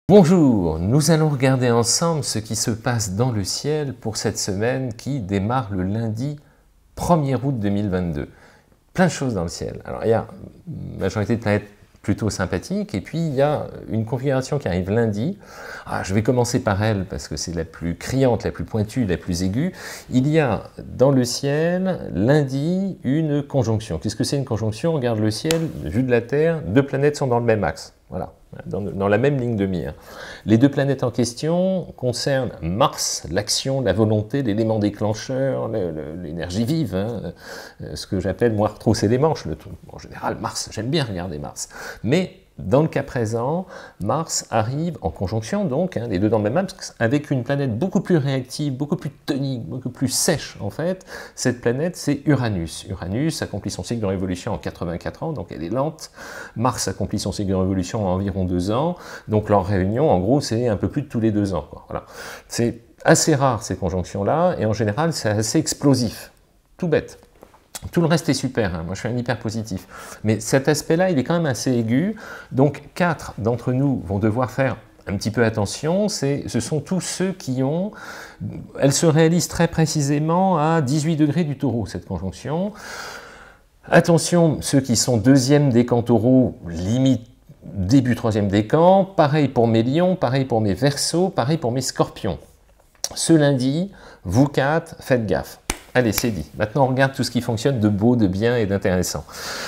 Bonjour, nous allons regarder ensemble ce qui se passe dans le ciel pour cette semaine qui démarre le lundi 1er août 2022. Plein de choses dans le ciel. Alors il y a une majorité de planètes plutôt sympathiques et puis il y a une configuration qui arrive lundi. Je vais commencer par elle parce que c'est la plus criante, la plus pointue, la plus aiguë. Il y a dans le ciel lundi une conjonction. Qu'est-ce que c'est une conjonction? On regarde le ciel, vue de la Terre, deux planètes sont dans le même axe. Voilà, dans la même ligne de mire. Les deux planètes en question concernent Mars, l'action, la volonté, l'élément déclencheur, l'énergie vive, ce que j'appelle, moi, retrousser les manches. En général, Mars, j'aime bien regarder Mars. Mais dans le cas présent, Mars arrive en conjonction, donc, les deux dans le même axe, avec une planète beaucoup plus réactive, beaucoup plus tonique, beaucoup plus sèche, en fait. Cette planète, c'est Uranus. Uranus accomplit son cycle de révolution en 84 ans, donc elle est lente. Mars accomplit son cycle de révolution en environ 2 ans, donc leur réunion, en gros, c'est un peu plus de tous les 2 ans. Voilà. C'est assez rare, ces conjonctions-là, et en général, c'est assez explosif. Tout bête. Tout le reste est super, moi je suis un hyper positif. Mais cet aspect-là, il est quand même assez aigu. Donc 4 d'entre nous vont devoir faire un petit peu attention. Ce sont tous ceux qui ont... Elle se réalise très précisément à 18 degrés du Taureau, cette conjonction. Attention, ceux qui sont deuxième décan Taureau, limite début troisième décan. Pareil pour mes Lions, pareil pour mes Verseaux, pareil pour mes Scorpions. Ce lundi, vous 4, faites gaffe. Allez, c'est dit. Maintenant, on regarde tout ce qui fonctionne de beau, de bien et d'intéressant.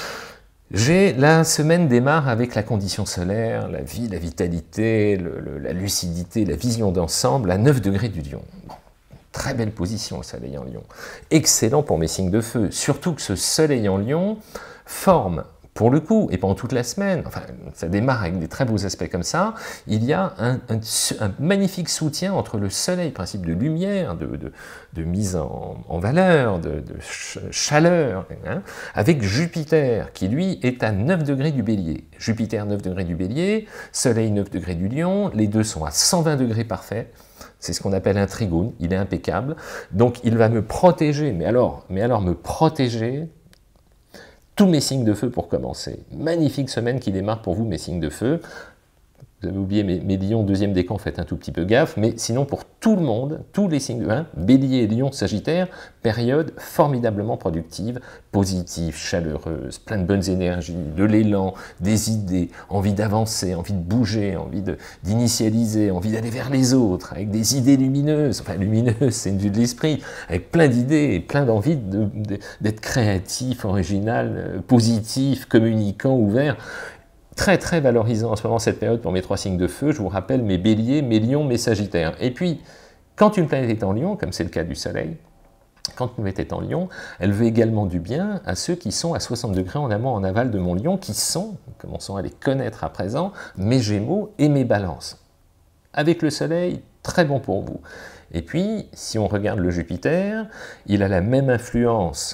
La semaine démarre avec la condition solaire, la vie, la vitalité, la lucidité, la vision d'ensemble à 9 degrés du Lion. Bon, très belle position, le soleil en Lion. Excellent pour mes signes de feu. Surtout que ce soleil en Lion forme, pour le coup, et pendant toute la semaine, enfin, ça démarre avec des très beaux aspects comme ça, il y a un magnifique soutien entre le soleil, principe de lumière, de mise en valeur, de chaleur, avec Jupiter, qui lui est à 9 degrés du Bélier. Jupiter 9 degrés du Bélier, soleil 9 degrés du Lion, les deux sont à 120 degrés parfaits. C'est ce qu'on appelle un trigone, il est impeccable. Donc il va me protéger, mais alors me protéger tous mes signes de feu pour commencer. Magnifique semaine qui démarre pour vous, mes signes de feu. Vous avez oublié mes lions, deuxième décan, faites un tout petit peu gaffe, mais sinon pour tout le monde, tous les signes de feu, Bélier, Lion, Sagittaire, période formidablement productive, positive, chaleureuse, plein de bonnes énergies, de l'élan, des idées, envie d'avancer, envie de bouger, envie d'initialiser, envie d'aller vers les autres, avec des idées lumineuses, enfin lumineuses, c'est une vue de l'esprit, avec plein d'idées et plein d'envie d'être créatif, original, positif, communicant, ouvert. Très très valorisant en ce moment cette période pour mes 3 signes de feu. Je vous rappelle mes Béliers, mes Lions, mes Sagittaires. Et puis, quand une planète est en Lion, comme c'est le cas du Soleil, quand une planète est en Lion, elle veut également du bien à ceux qui sont à 60 degrés en amont, en aval de mon Lion, qui sont, commençons à les connaître à présent, mes Gémeaux et mes Balances. Avec le Soleil, très bon pour vous. Et puis, si on regarde le Jupiter, il a la même influence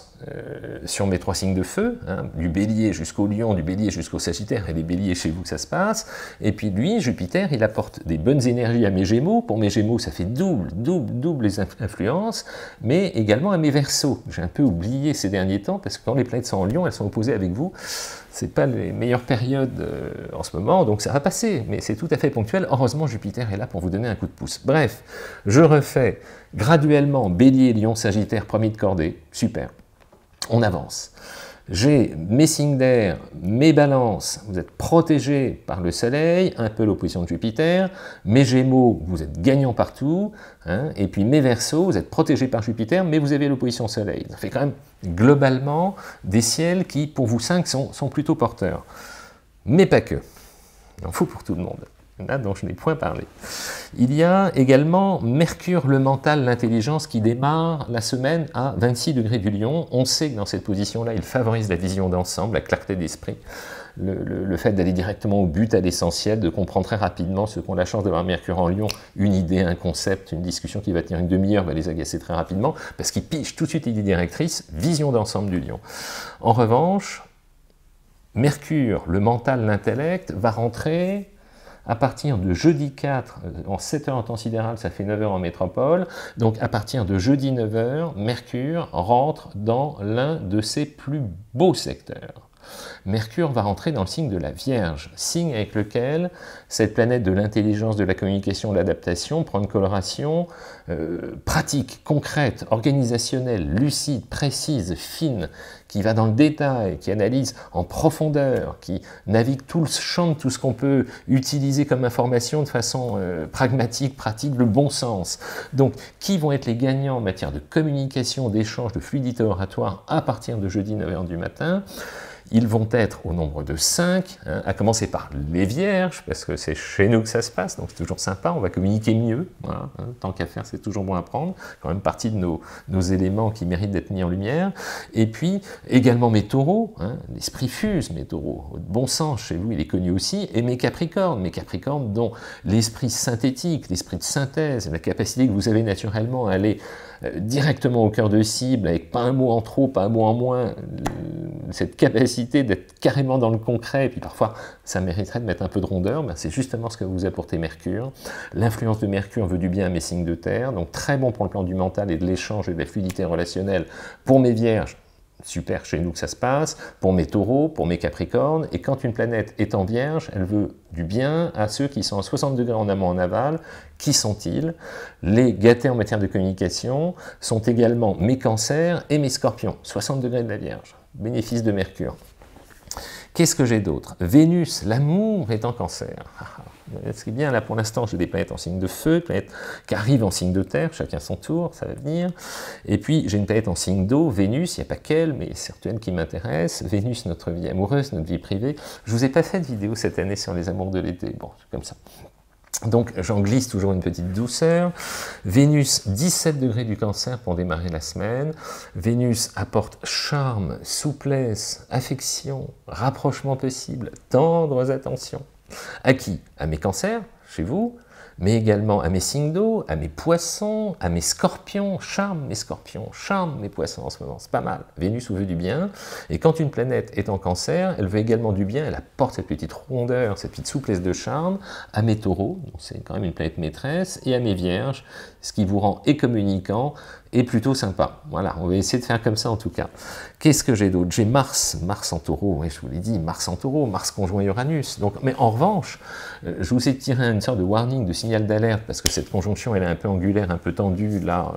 sur mes 3 signes de feu, du Bélier jusqu'au Lion, du Bélier jusqu'au Sagittaire, et les Béliers chez vous ça se passe. Et puis lui, Jupiter, il apporte des bonnes énergies à mes Gémeaux. Pour mes Gémeaux, ça fait double les influences, mais également à mes Verseaux. J'ai un peu oublié ces derniers temps, parce que quand les planètes sont en Lion, elles sont opposées avec vous. C'est pas les meilleures périodes en ce moment, donc ça va passer, mais c'est tout à fait ponctuel. Heureusement, Jupiter est là pour vous donner un coup de pouce. Bref, je refais graduellement Bélier, Lion, Sagittaire, premier de cordée, super. On avance. J'ai mes signes d'air, mes balances, vous êtes protégés par le Soleil, un peu l'opposition de Jupiter. Mes Gémeaux, vous êtes gagnants partout. Et puis mes Verseaux, vous êtes protégés par Jupiter, mais vous avez l'opposition Soleil. Ça fait quand même globalement des ciels qui, pour vous 5, sont plutôt porteurs. Mais pas que. Il en faut pour tout le monde. Là dont je n'ai point parlé. Il y a également Mercure, le mental, l'intelligence, qui démarre la semaine à 26 degrés du Lion. On sait que dans cette position-là, il favorise la vision d'ensemble, la clarté d'esprit, le fait d'aller directement au but, à l'essentiel, de comprendre très rapidement, ceux qui ont la chance d'avoir Mercure en Lion, une idée, un concept, une discussion qui va tenir une demi-heure, va les agacer très rapidement, parce qu'ils pigent tout de suite l'idée directrice, vision d'ensemble du Lion. En revanche, Mercure, le mental, l'intellect, va rentrer à partir de jeudi 4, en 7 heures en temps sidéral, ça fait 9 heures en métropole, donc à partir de jeudi 9 heures, Mercure rentre dans l'un de ses plus beaux secteurs. Mercure va rentrer dans le signe de la Vierge, signe avec lequel cette planète de l'intelligence, de la communication, de l'adaptation prend une coloration pratique, concrète, organisationnelle, lucide, précise, fine, qui va dans le détail, qui analyse en profondeur, qui navigue tout le champ de tout ce qu'on peut utiliser comme information de façon pragmatique, pratique, le bon sens. Donc, qui vont être les gagnants en matière de communication, d'échange, de fluidité oratoire à partir de jeudi 9 h du matin? Ils vont être au nombre de 5, hein, à commencer par les Vierges, parce que c'est chez nous que ça se passe, donc c'est toujours sympa, on va communiquer mieux, voilà, hein, tant qu'à faire, c'est toujours bon à prendre, quand même partie de nos éléments qui méritent d'être mis en lumière. Et puis, également mes Taureaux, hein, l'esprit fuse, mes Taureaux, bon sens, chez vous, il est connu aussi, et mes Capricornes dont l'esprit synthétique, l'esprit de synthèse, la capacité que vous avez naturellement à aller directement au cœur de cible, avec pas un mot en trop, pas un mot en moins, cette capacité d'être carrément dans le concret, et puis parfois ça mériterait de mettre un peu de rondeur, ben c'est justement ce que vous apportez Mercure. L'influence de Mercure veut du bien à mes signes de terre, donc très bon pour le plan du mental et de l'échange et de la fluidité relationnelle pour mes Vierges. Super, chez nous que ça se passe, pour mes Taureaux, pour mes Capricornes, et quand une planète est en Vierge, elle veut du bien à ceux qui sont à 60 degrés en amont, en aval. Qui sont-ils? Les gâtés en matière de communication sont également mes Cancers et mes Scorpions, 60 degrés de la Vierge, bénéfice de Mercure. Qu'est-ce que j'ai d'autre? Vénus, l'amour est en Cancer. Ce qui est bien, là pour l'instant, j'ai des planètes en signe de feu, des planètes qui arrivent en signe de terre, chacun son tour, ça va venir. Et puis j'ai une planète en signe d'eau, Vénus, il n'y a pas qu'elle, mais certaines qui m'intéressent. Vénus, notre vie amoureuse, notre vie privée. Je ne vous ai pas fait de vidéo cette année sur les amours de l'été, bon, c'est comme ça. Donc j'en glisse toujours une petite douceur. Vénus, 17 degrés du Cancer pour démarrer la semaine. Vénus apporte charme, souplesse, affection, rapprochement possible, tendres attentions. À qui? À mes Cancers, chez vous, mais également à mes signes d'eau, à mes Poissons, à mes Scorpions. Charme mes Scorpions, charme mes Poissons en ce moment, c'est pas mal. Vénus vous veut du bien, et quand une planète est en Cancer, elle veut également du bien, elle apporte cette petite rondeur, cette petite souplesse de charme à mes Taureaux, c'est quand même une planète maîtresse, et à mes Vierges, ce qui vous rend et communicant, et plutôt sympa. Voilà, on va essayer de faire comme ça en tout cas. Qu'est-ce que j'ai d'autre? J'ai Mars en Taureau, oui, je vous l'ai dit, Mars en Taureau, Mars conjoint Uranus. Donc, mais en revanche, je vous ai tiré une sorte de warning, de signal d'alerte, parce que cette conjonction, elle est un peu angulaire, un peu tendue, là,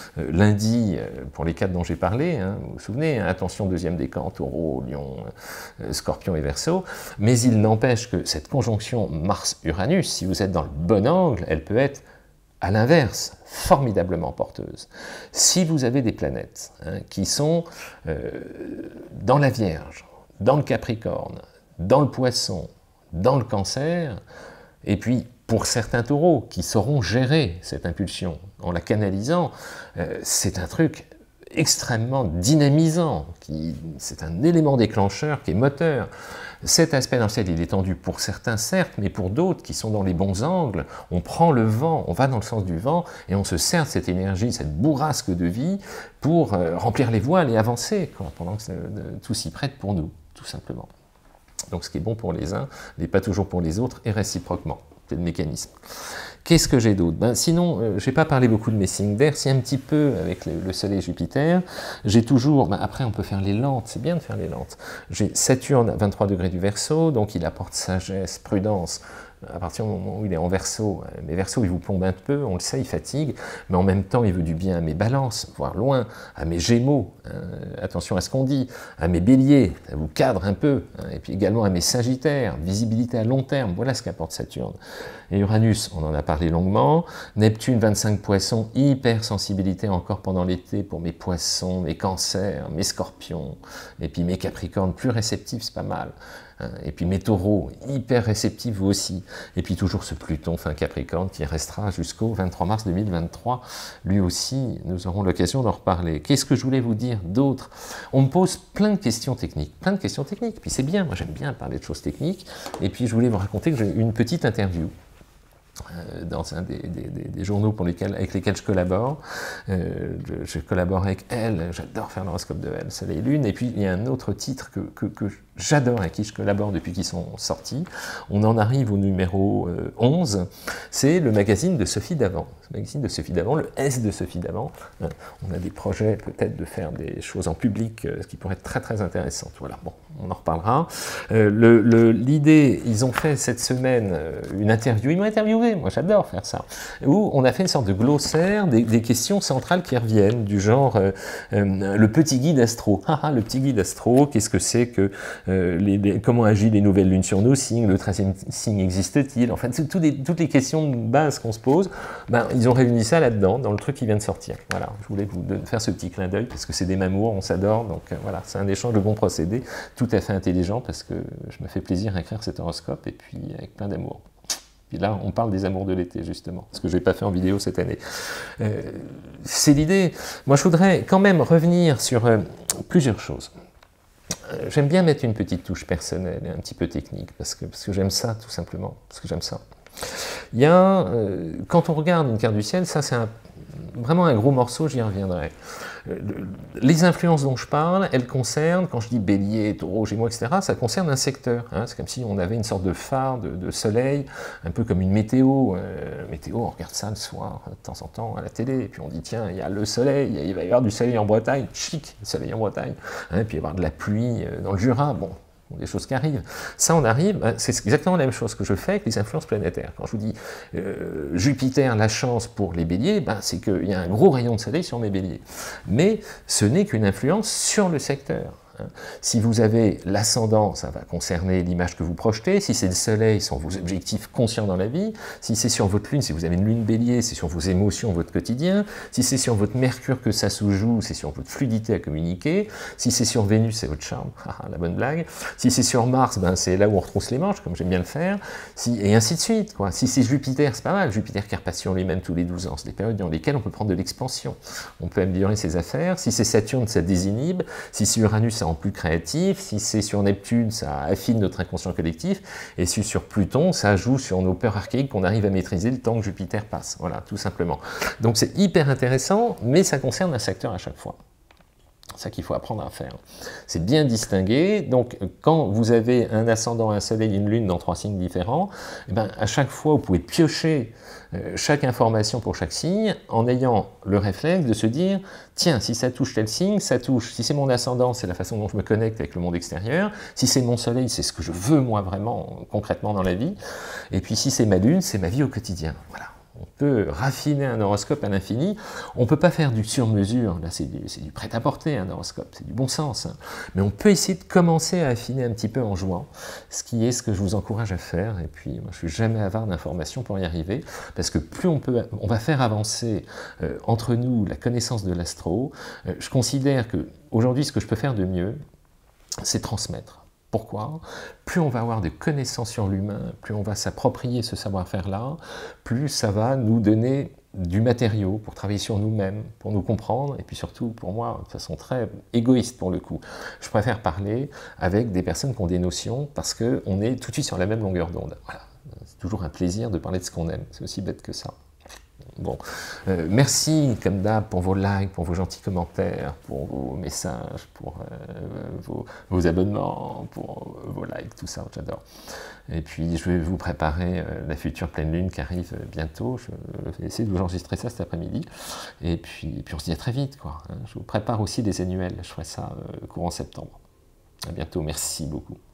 lundi, pour les 4 dont j'ai parlé, hein, vous vous souvenez, hein, attention, deuxième décan, Taureau, Lion, Scorpion et Verseau, mais il n'empêche que cette conjonction Mars-Uranus, si vous êtes dans le bon angle, elle peut être à l'inverse, formidablement porteuse. Si vous avez des planètes hein, qui sont dans la Vierge, dans le Capricorne, dans le Poisson, dans le Cancer, et puis pour certains Taureaux qui sauront gérer cette impulsion en la canalisant, c'est un truc extrêmement dynamisant, c'est un élément déclencheur qui est moteur. Cet aspect dans le ciel, il est tendu pour certains, certes, mais pour d'autres qui sont dans les bons angles, on prend le vent, on va dans le sens du vent, et on se sert de cette énergie, cette bourrasque de vie, pour remplir les voiles et avancer, quoi, pendant que tout s'y prête pour nous, tout simplement. Donc ce qui est bon pour les uns n'est pas toujours pour les autres, et réciproquement. C'est le mécanisme. Qu'est-ce que j'ai d'autre? Ben, sinon, je n'ai pas parlé beaucoup de mes signes d'air, si un petit peu avec le Soleil et Jupiter. J'ai toujours, ben, après on peut faire les lentes, c'est bien de faire les lentes. J'ai Saturne à 23 degrés du Verseau, donc il apporte sagesse, prudence. À partir du moment où il est en Verseau, mes Verseaux, il vous plombe un peu, on le sait, il fatigue, mais en même temps, il veut du bien à mes Balances, voire loin, à mes Gémeaux, hein, attention à ce qu'on dit, à mes Béliers, ça vous cadre un peu, hein, et puis également à mes Sagittaires, visibilité à long terme, voilà ce qu'apporte Saturne. Et Uranus, on en a parlé longuement, Neptune, 25 Poissons, hypersensibilité encore pendant l'été pour mes Poissons, mes Cancers, mes Scorpions, et puis mes Capricornes, plus réceptifs, c'est pas mal. Et puis mes Taureaux, hyper réceptifs vous aussi. Et puis toujours ce Pluton, fin Capricorne, qui restera jusqu'au 23 mars 2023. Lui aussi, nous aurons l'occasion d'en reparler. Qu'est-ce que je voulais vous dire d'autre? On me pose plein de questions techniques, Puis c'est bien, moi j'aime bien parler de choses techniques. Et puis je voulais vous raconter que j'ai eu une petite interview dans un des journaux avec lesquels je collabore. Je collabore avec Elle, j'adore faire l'horoscope de Elle, Soleil et Lune. Et puis il y a un autre titre que j'adore, avec qui je collabore depuis qu'ils sont sortis. On en arrive au numéro 11, c'est le magazine de Sophie Davant. Le magazine de Sophie Davant, le S de Sophie Davant. On a des projets peut-être de faire des choses en public, ce qui pourrait être très très intéressant. Voilà, bon, on en reparlera. L'idée, ils ont fait cette semaine une interview, ils m'ont interviewé, moi j'adore faire ça, où on a fait une sorte de glossaire des questions centrales qui reviennent, du genre le petit guide astro. Le petit guide astro, qu'est-ce que c'est que comment agissent les nouvelles lunes sur nos signes, le 13e signe existe-t-il, enfin toutes les questions de base qu'on se pose, ben, ils ont réuni ça là-dedans, dans le truc qui vient de sortir. Voilà, je voulais vous faire ce petit clin d'œil, parce que c'est des mamours, on s'adore, donc voilà, c'est un échange de bons procédés, tout à fait intelligent, parce que je me fais plaisir à écrire cet horoscope, et puis avec plein d'amour. Puis là, on parle des amours de l'été, justement, ce que je n'ai pas fait en vidéo cette année. C'est l'idée. Moi, je voudrais quand même revenir sur plusieurs choses. J'aime bien mettre une petite touche personnelle et un petit peu technique, parce que j'aime ça, tout simplement, parce que j'aime ça. Il y a, quand on regarde une carte du ciel, ça c'est vraiment un gros morceau, j'y reviendrai. Les influences dont je parle, elles concernent, quand je dis bélier, taureau, gémeaux, etc., ça concerne un secteur. Hein, c'est comme si on avait une sorte de phare de soleil, un peu comme une météo. Météo, on regarde ça le soir, de temps en temps, à la télé, et puis on dit, tiens, il y a le soleil, il va y avoir du soleil en Bretagne, chic, le soleil en Bretagne, hein, puis il va y avoir de la pluie dans le Jura, bon, des choses qui arrivent. Ça, on arrive, c'est exactement la même chose que je fais avec les influences planétaires. Quand je vous dis Jupiter, la chance pour les béliers, ben, c'est qu'il y a un gros rayon de soleil sur mes béliers. Mais ce n'est qu'une influence sur le secteur. Si vous avez l'ascendant, ça va concerner l'image que vous projetez. Si c'est le soleil, ce sont vos objectifs conscients dans la vie. Si c'est sur votre lune, si vous avez une lune bélier, c'est sur vos émotions, votre quotidien. Si c'est sur votre mercure que ça se joue, c'est sur votre fluidité à communiquer. Si c'est sur Vénus, c'est votre charme, la bonne blague. Si c'est sur Mars, ben, c'est là où on retrousse les manches, comme j'aime bien le faire. Et ainsi de suite, quoi. Si c'est Jupiter, c'est pas mal. Jupiter qui repassionne lui-même tous les 12 ans. C'est des périodes dans lesquelles on peut prendre de l'expansion. On peut améliorer ses affaires. Si c'est Saturne, ça désinhibe. Si c'est Uranus, ça plus créatif, si c'est sur Neptune, ça affine notre inconscient collectif, et si sur Pluton, ça joue sur nos peurs archaïques qu'on arrive à maîtriser le temps que Jupiter passe, voilà, tout simplement. Donc c'est hyper intéressant, mais ça concerne un secteur à chaque fois. C'est ça qu'il faut apprendre à faire. C'est bien distinguer. Donc, quand vous avez un ascendant, un soleil, une lune dans 3 signes différents, eh ben, à chaque fois, vous pouvez piocher chaque information pour chaque signe en ayant le réflexe de se dire « Tiens, si ça touche tel signe, ça touche. Si c'est mon ascendant, c'est la façon dont je me connecte avec le monde extérieur. Si c'est mon soleil, c'est ce que je veux moi vraiment, concrètement dans la vie. Et puis si c'est ma lune, c'est ma vie au quotidien. » Voilà. On peut raffiner un horoscope à l'infini. On ne peut pas faire du sur-mesure. Là, c'est du prêt-à-porter, un horoscope. C'est du bon sens. Hein. Mais on peut essayer de commencer à affiner un petit peu en jouant, ce qui est ce que je vous encourage à faire. Et puis, moi, je ne suis jamais avare d'informations pour y arriver, parce que plus on va faire avancer entre nous la connaissance de l'astro. Je considère qu'aujourd'hui, ce que je peux faire de mieux, c'est transmettre. Pourquoi? Plus on va avoir de connaissances sur l'humain, plus on va s'approprier ce savoir-faire-là, plus ça va nous donner du matériau pour travailler sur nous-mêmes, pour nous comprendre, et puis surtout, pour moi, de façon très égoïste pour le coup, je préfère parler avec des personnes qui ont des notions, parce qu'on est tout de suite sur la même longueur d'onde. Voilà. C'est toujours un plaisir de parler de ce qu'on aime, c'est aussi bête que ça. Bon, merci comme d'hab pour vos likes, pour vos gentils commentaires, pour vos messages, pour vos abonnements, pour vos likes, tout ça, j'adore. Et puis je vais vous préparer la future pleine lune qui arrive bientôt. Je vais essayer de vous enregistrer ça cet après-midi. Et puis on se dit à très vite, quoi. Je vous prépare aussi des annuels, je ferai ça courant septembre. À bientôt, merci beaucoup.